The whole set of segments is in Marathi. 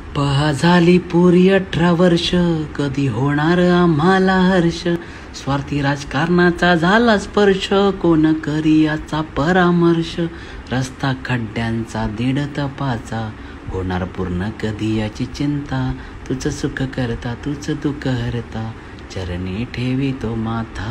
पहा झाली पुरी 18 वर्ष, कधी होणार आम्हाला हर्ष. स्वार्थी राजकारणाचा झाला स्पर्श, कोण करी याचा परामर्श. रस्ता खड्ड्यांचा दीड तपाचा, होणार पूर्ण कधी याची चिंता. तुझं सुख करता तुझं दुःख हरता, चरणी ठेवी तो माथा.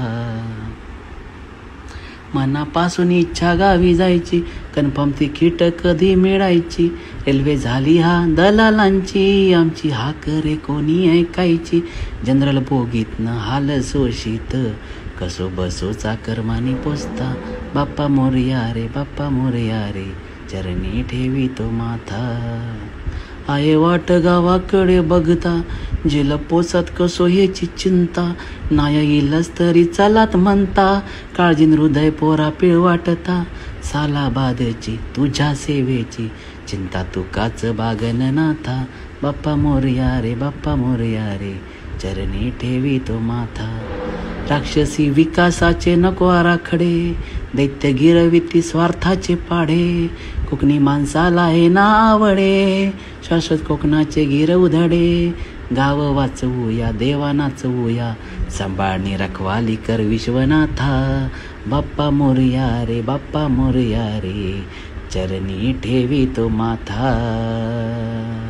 मनापासून इच्छा गावी जायची, कन्फर्म तिकीट कधी मिळायची. रेल्वे झाली हा दलालांची, आमची हाक रे कोणी ऐकायची. जनरल बोगीतनं हाल शोषित, कसो बसो चाकरमानी पोचता. बाप्पा मोरया रे बाप्पा मोरया रे, चरणी ठेवी तो माथा. आहे वाट गावाकडे बघता, जेल पोचत कसो ह्याची चिंता. नाय येईलच तरी चलात म्हणता, काळजीन हृदय पोरा पिळ वाटता. सालाबादची तुझ्या सेवेची, चिंता तुकाच बागन नाथा. बाप्पा मोरया रे बाप्पा मोरया रे, चरणी ठेवी तो माथा. राक्षसी विकासाचे नको आराखडे, दैत्य गिरविती स्वार्थाचे पाढे. कोकणी माणसाला हे ना आवडे, शाश्वत कोकणाचे गिर उधडे. गाव वाचवूया देवा नाचवूया, सांभाळणी रखवाली कर विश्वनाथा. बाप्पा मोरया रे बाप्पा मोरया रे, चरणी ठेवी तो माथा.